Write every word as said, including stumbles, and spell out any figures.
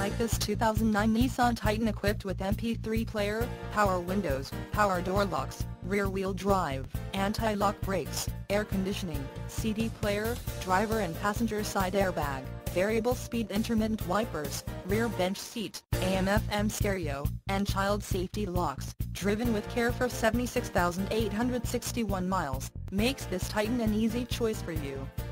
like this two thousand nine Nissan Titan equipped with M P three player, power windows, power door locks, rear-wheel drive, anti-lock brakes, air conditioning, C D player, driver and passenger side airbag, variable speed intermittent wipers, rear bench seat, A M F M stereo, and child safety locks, driven with care for seventy-six thousand eight hundred sixty-one miles, makes this Titan an easy choice for you.